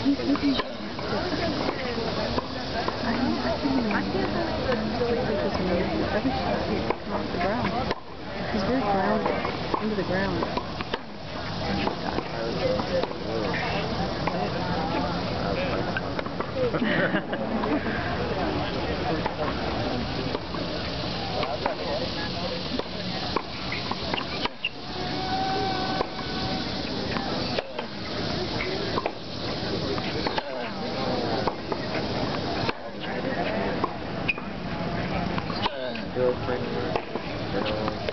He's eating I every shot he's come off the ground. He's very grounded into the ground. Girlfriend,